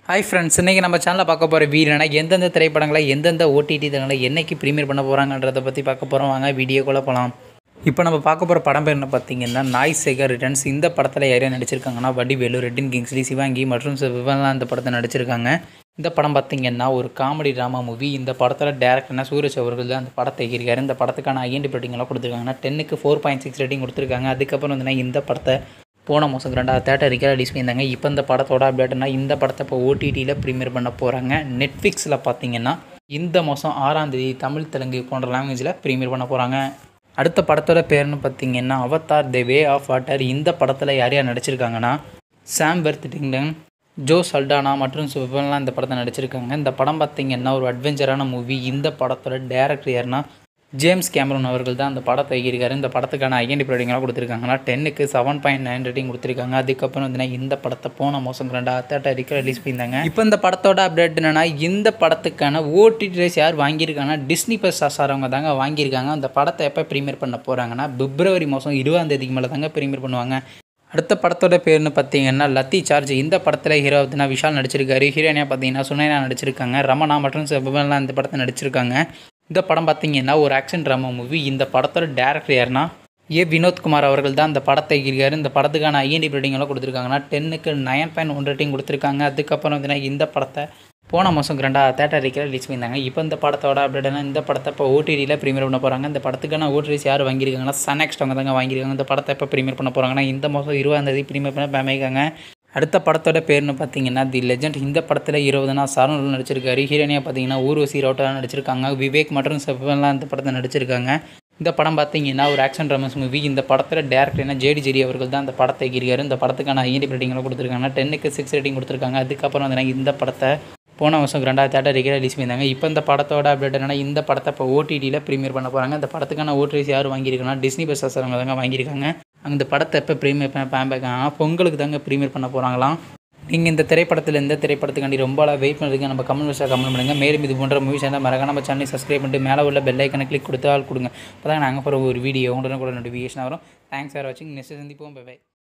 Hi friends, இன்றைக்கி நம்ம சேனலில் பார்க்க போகிற வீடியோனா எந்தெந்த திரைப்படங்களை எந்தெந்த ஓடிடி தளங்களை என்றைக்கு ப்ரீமியர் பண்ண போகிறாங்கன்றதை பற்றி பார்க்க போகிறோம். வாங்க வீடியோக்குள்ளே போகலாம். இப்போ நம்ம பார்க்க போகிற படம் பேர் என்ன பார்த்தீங்கன்னா நாய் செகர் ரிட்டர்ன்ஸ். இந்த படத்தில் யாரையும் நடிச்சிருக்காங்கன்னா வடிவேலு, ரெட்டின் கிங்ஸ்லி, சிவாங்கி மற்றும் சிவன்லாம் இந்த படத்தை நடிச்சிருக்காங்க. இந்த படம் பார்த்திங்கன்னா ஒரு காமெடி ட்ராமா மூவி. இந்த படத்தில் டேரக்டர்னா சூரஜ் அவர்கள் தான் அந்த படத்தை எகிரிக்காரு. இந்த படத்துக்கான IMDb ரேட்டிங்லாம் கொடுத்துருக்காங்கன்னா 10க்கு 4.6 ரேட்டிங் கொடுத்துருக்காங்க. அதுக்கப்புறம் வந்து இந்த படத்தை போன மாதம் 2வது தேட்டருக்கு ரிலீஸ் பண்ணியிருந்தாங்க. இப்போ இந்த படத்தோட அப்டேட்னா இந்த படத்தை இப்போ OTTயில் ப்ரீமியர் பண்ண போகிறாங்க. நெட்ஃப்ளிக்ஸில் பார்த்தீங்கன்னா இந்த மாதம் 6ஆம் தேதி தமிழ், தெலுங்கு போன்ற லாங்குவேஜில் ப்ரீமியர் பண்ண போகிறாங்க. அடுத்த படத்தோட பேர்னு பார்த்தீங்கன்னா Avatar the way of water. இந்த படத்தில் யார் யார் நடிச்சிருக்காங்கன்னா சாம் வர்த்டிங்டன், ஜோ சல்டானா மற்றும் சிவன்லாம் இந்த படத்தை நடிச்சிருக்காங்க. இந்த படம் பார்த்திங்கன்னா ஒரு அட்வென்ச்சரான மூவி. இந்த படத்தோட டேரக்டர் யாருன்னா ஜேம்ஸ் கேமரூன் அவர்கள் தான் அந்த படத்தை எகிரிக்காரு. இந்த படத்துக்கான IMDb ரேட்டிங்லாம் கொடுத்துருக்காங்கன்னா 10க்கு 7.9 ரேட்டிங் கொடுத்துருக்காங்க. அதுக்கப்புறம் வந்து இந்த படத்தை போன மாதம் 2வது தேட்டருக்கு ரிலீஸ் பண்ணியிருந்தாங்க. இப்போ இந்த படத்தோட அப்டேட் என்னன்னா இந்த படத்துக்கான OTT ரைட்ஸ் யார் வாங்கியிருக்காங்கன்னா டிஸ்னி ப்ளஸ் அவங்க தாங்க வாங்கியிருக்காங்க. அந்த படத்தை எப்போ ப்ரீமியர் பண்ண போகிறாங்கன்னா பிப்ரவரி மாதம் 20ஆம் தேதிக்கு மேலே தாங்க ப்ரீமியர் பண்ணுவாங்க. அடுத்த படத்தோட பேர்னு பார்த்தீங்கன்னா லத்தி சார்ஜ். இந்த படத்தில் ஹீரோ பார்த்தீங்கன்னா விஷால் நடிச்சிருக்காரு. ஹீரோயினாக பார்த்தீங்கன்னா சுனைனா நடிச்சிருக்காங்க. ரமணா மற்றும் சிவன்லாம் இந்த படத்தை நடிச்சிருக்காங்க. இந்த படம் பார்த்தீங்கன்னா ஒரு ஆக்ஷன் ட்ராமா மூவி. இந்த படத்தோட டேரக்டர் யாருன்னா வினோத்குமார் அவர்கள் தான் அந்த படத்தை எகிரிக்காரு. இந்த படத்துக்கான IMDb ரேட்டிங்லாம் கொடுத்துருக்காங்கன்னா 10க்கு 9.1 ரேட்டிங் கொடுத்துருக்காங்க. அதுக்கப்புறம் வந்து இந்த படத்தை போன மாதம் 2வது தேட்டருக்கு ரிலீஸ் பண்ணியிருந்தாங்க. இப்போ இந்த படத்தோட அப்டேட்னா இந்த படத்தை இப்போ OTTயில் ப்ரீமியர் பண்ண போகிறாங்க. இந்த படத்துக்கான OTT யார் வாங்கியிருக்காங்கன்னா சன்நெக்ஸ்ட் அவங்க தாங்க வாங்கியிருக்காங்க. இந்த படத்தை எப்போ ப்ரீமியர் பண்ண போகிறாங்கன்னா இந்த மாதம் 20ஆம் தேதி ப்ரீமியர் பண்ண பண்ணியிருக்காங்க. அடுத்த படத்தோட பேர்னு பார்த்தீங்கன்னா தி லெஜண்ட். இந்த படத்தில் 20 சரண் நடிச்சிருக்காரு. ஹீரோனியாக பார்த்தீங்கன்னா ஊர்வசி ரவுட்டெலாம் நடிச்சிருக்காங்க. விவேக் மற்றும் சிவன்லாம் இந்த படத்தை நடிச்சிருக்காங்க. இந்த படம் பார்த்தீங்கன்னா ஒரு ஆக்ஷன் ட்ராமாஸ் மூவி. இந்த படத்தில் டேரக்டர்னா ஜேடி அவர்கள் தான் அந்த படத்தை எகிரிக்காரு. இந்த படத்துக்கான IMDb ரேட்டிங்லாம் கொடுத்துருக்காங்கன்னா 10க்கு 6 ரேட்டிங் கொடுத்துருக்காங்க. அதுக்கப்புறம் வந்து இந்த படத்தை போன வருஷம் 2வது தேட்டருக்கு ரிலீஸ் பண்ணியிருந்தாங்க. இப்போ இந்த படத்தோட அப்டேட் என்னன்னா இந்த படத்தை இப்போ OTTயில் ப்ரீமியர் பண்ண போகிறாங்க. இந்த படத்துக்கான OTT யார் வாங்கியிருக்காங்கன்னா டிஸ்னி ப்ளஸ் அவங்க தாங்க வாங்கியிருக்காங்க. அந்த படத்தை எப்போ ப்ரீமியர் பண்ண பொங்கலுக்கு தாங்க ப்ரீமியர் பண்ண போகிறாங்களாம். நீங்கள் இந்த திரைப்படத்தில் எந்த திரைப்படத்துக்காண்டி ரொம்ப வெயிட் பண்ணுறதுக்கு நம்ம கமெண்ட் பாக்ஸில் கமெண்ட் பண்ணுங்கள். மேலும் இது போன்ற மூவிஸ் இருந்தால் மறக்காம நம்ம சேனலை சப்ஸ்கிரைப் பண்ணிட்டு மேலே உள்ள பெல் ஐக்கனை கிளிக் கொடுத்து ஆள் கொடுங்க. அப்போ தான் நாங்கள் போகிற ஒரு வீடியோ உடனே கூட நோட்டிஃபிகேஷன் வரும். தேங்க்ஸ் ஃபார் வாட்சிங். நெக்ஸ்ட் சந்திப்போம். பை.